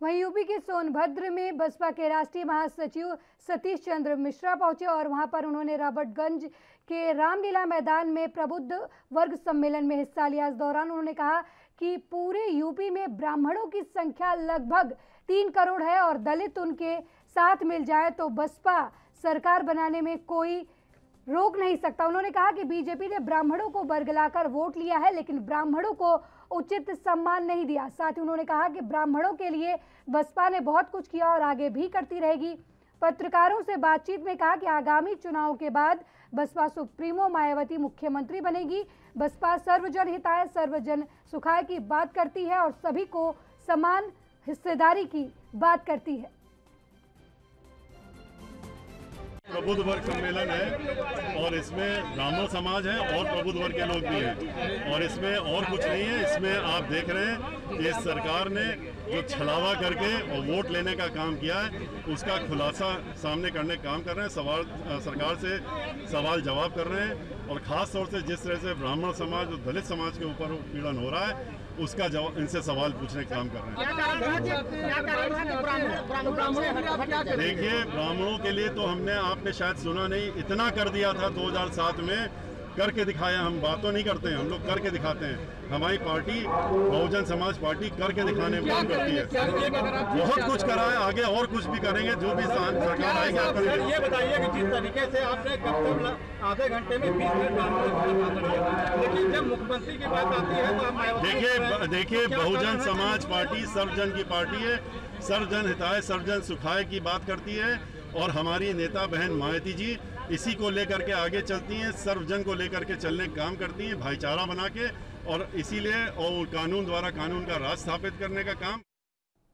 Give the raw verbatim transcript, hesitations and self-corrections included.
वहीं यूपी के सोनभद्र में बसपा के राष्ट्रीय महासचिव सतीश चंद्र मिश्रा पहुंचे और वहां पर उन्होंने रॉबर्टगंज के रामलीला मैदान में प्रबुद्ध वर्ग सम्मेलन में हिस्सा लिया। इस दौरान उन्होंने कहा कि पूरे यूपी में ब्राह्मणों की संख्या लगभग तीन करोड़ है और दलित उनके साथ मिल जाए तो बसपा सरकार बनाने में कोई रोक नहीं सकता। उन्होंने कहा कि बीजेपी ने ब्राह्मणों को बरगलाकर वोट लिया है लेकिन ब्राह्मणों को उचित सम्मान नहीं दिया। साथ ही उन्होंने कहा कि ब्राह्मणों के लिए बसपा ने बहुत कुछ किया और आगे भी करती रहेगी। पत्रकारों से बातचीत में कहा कि आगामी चुनाव के बाद बसपा सुप्रीमो मायावती मुख्यमंत्री बनेगी। बसपा सर्वजन हिताय सर्वजन सुखाय की बात करती है और सभी को समान हिस्सेदारी की बात करती है। प्रबुद्ध वर्ग सम्मेलन है और इसमें ब्राह्मण समाज है और प्रबुद्ध वर्ग के लोग भी हैं और इसमें और कुछ नहीं है। इसमें आप देख रहे हैं कि इस सरकार ने जो छलावा करके और वोट लेने का काम किया है उसका खुलासा सामने करने का काम कर रहे हैं। सवाल सरकार से सवाल जवाब कर रहे हैं और ख़ास तौर से जिस तरह से ब्राह्मण समाज और दलित समाज के ऊपर पीड़न हो रहा है उसका जवाब इनसे सवाल पूछने का काम कर रहे हैं। देखिए, ब्राह्मणों के लिए तो हमने आपने शायद सुना नहीं, इतना कर दिया था दो हज़ार सात में, करके दिखाया। हम बातों नहीं करते हैं, हम लोग करके दिखाते हैं। हमारी पार्टी बहुजन समाज पार्टी करके दिखाने में काम करती है। बहुत कुछ करा है, आगे और कुछ भी करेंगे। जो भी सरकार आएगी आप करेंगे। ये बताइए कि जिस तरीके से आपने आधे घंटे में बीस मिनट लेकिन जब मुख्यमंत्री की बात आती है तो आप देखिए देखिए बहुजन समाज पार्टी सर्वजन की पार्टी है। सर्वजन हिताय सर्वजन सुखाय की बात करती है और हमारी नेता बहन मायावती जी इसी को लेकर के आगे चलती हैं, सर्वजन को लेकर के चलने का काम करती हैं, भाईचारा बना के, और इसीलिए और कानून द्वारा कानून का राज स्थापित करने का काम।